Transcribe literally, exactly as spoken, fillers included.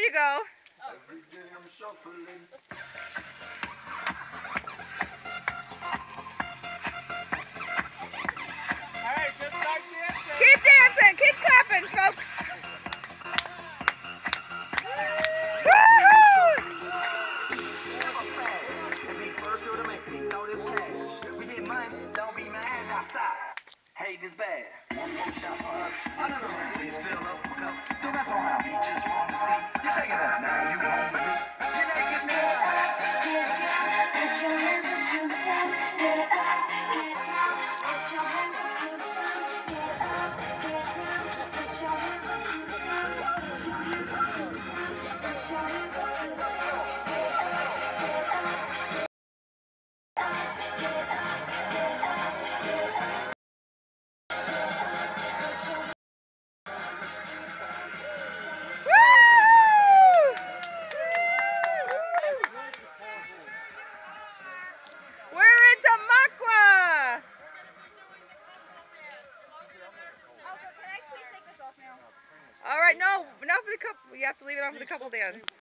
you go. Every day I'm shuffling. Alright, just start dancing. Keep dancing. Keep clapping, folks. Don't be mad, now stop. Hating is bad. One more shot for us. Another round. Please fill up a cup. Don't mess around. We just want to see you shake it up now. You home with me. You're naked now. Get down, put your hands up to the sun. Get up, get down, put your hands up to the sun. Get up, get down, put your hands up to the sun. Put your hands up to the sun. Put your hands up to the sun. Get up, get up. We're in Tamaqua. All right, no, not for the couple. You have to leave it on for the couple dance.